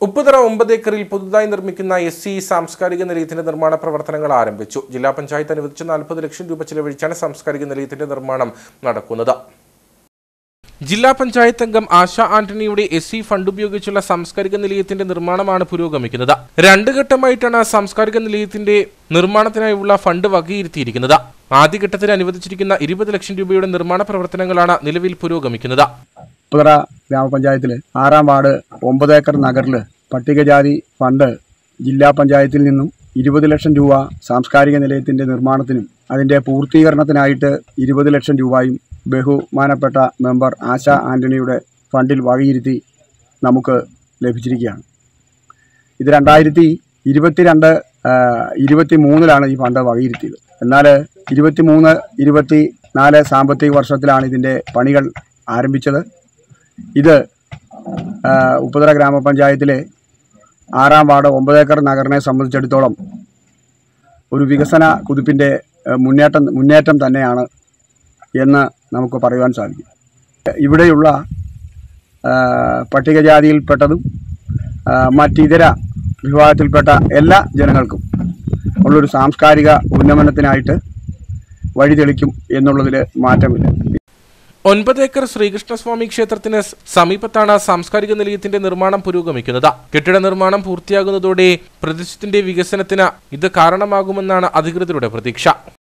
ഉപ്പുതറ 9 ഏക്കറിൽ പുതുതായി നിർമ്മിക്കുന്ന എസ്.സി. സാംസ്കാരിക നിലയത്തിന്റെ നിർമ്മാണ പ്രവർത്തനങ്ങൾ ആരംഭിച്ചു. ജില്ലാ പഞ്ചായത്ത് അനുവദിച്ച 40 ലക്ഷം രൂപ ചെലവഴിച്ചാണ് സാംസ്കാരിക നിലയത്തിന്റെ നിർമ്മാണം നടക്കുന്നത്. ജില്ലാ പഞ്ചായത്ത് അംഗം ആശ ആന്റണിയുടെ എസ്.സി. ഫണ്ട് ഉപയോഗിച്ചുള്ള സാംസ്കാരിക നിലയത്തിന്റെ നിർമ്മാണമാണ് പുരോഗമിക്കുന്നത്. 2 ഘട്ടമായിട്ടാണ് സാംസ്കാരിക നിലയത്തിന്റെ നിർമ്മാണത്തിനായുള്ള ഫണ്ട് വകയിരുത്തിയിരിക്കുന്നത്. ആദ്യഘട്ടത്തിൽ അനുവദിച്ചിരിക്കുന്ന 20 ലക്ഷം രൂപയുടെ നിർമ്മാണ പ്രവർത്തനങ്ങളാണ് നിലവിൽ പുരോഗമിക്കുന്നത്. ഉപ്പുതറ ഗ്രാമപഞ്ചായത്തിലെ 6-ാം വാർഡ് 9 ഏക്കർ നഗറിൽ പട്ടികജാതി ഫണ്ട് ജില്ലാ പഞ്ചായത്തിൽ നിന്നും 20 ലക്ഷം രൂപ സാംസ്കാരിക നിലയത്തിൻ്റെ നിർമ്മാണത്തിനും അതിൻ്റെ പൂർത്തീകരണത്തിനായിട്ട് 20 ലക്ഷം രൂപയും ബഹുമാനപ്പെട്ട മെമ്പർ ആശ ആന്റണിയുടെ ഫണ്ടിൽ വകയിരുത്തി നമുക്ക് ലഭിച്ചിരിക്കുകയാണ്. ഇത് 2022-23 ഈ ഫണ്ട് വകയിരുത്തിയത്. എന്നാൽ 23-24 സാമ്പത്തിക വർഷത്തിലാണ് ഇതിൻ്റെ പണികൾ ആരംഭിച്ചത്. ഇത് ഉപ്പുതറ ഗ്രാമപഞ്ചായത്തിലെ 6-ാം വാർഡ് 9 ഏക്കർ നഗറിനെ സംബന്ധിച്ചിടത്തോളം ഒരു വികസന കുതിപ്പിൻ്റെ മുന്നേറ്റം തന്നെയാണ് എന്ന് നമുക്ക് പറയുവാൻ സാധിക്കും. ഇവിടെയുള്ള പട്ടികജാതിയിൽപ്പെട്ടതും മറ്റിതര വിഭാഗത്തിൽപ്പെട്ട എല്ലാ ജനങ്ങൾക്കും ഉള്ളൊരു സാംസ്കാരിക ഉന്നമനത്തിനായിട്ട് വഴിതെളിക്കും എന്നുള്ളതിൽ മാറ്റമില്ല. 9 ഏക്കർ ശ്രീകൃഷ്ണസ്വാമി ക്ഷേത്രത്തിന് സമീപത്താണ് സാംസ്കാരിക നിലയത്തിന്റെ നിർമ്മാണം പുരോഗമിക്കുന്നത്. കെട്ടിട നിർമ്മാണം പൂർത്തിയാകുന്നതോടെ പ്രദേശത്തിന്റെ വികസനത്തിന് ഇത് കാരണമാകുമെന്നാണ് അധികൃതരുടെ പ്രതീക്ഷ.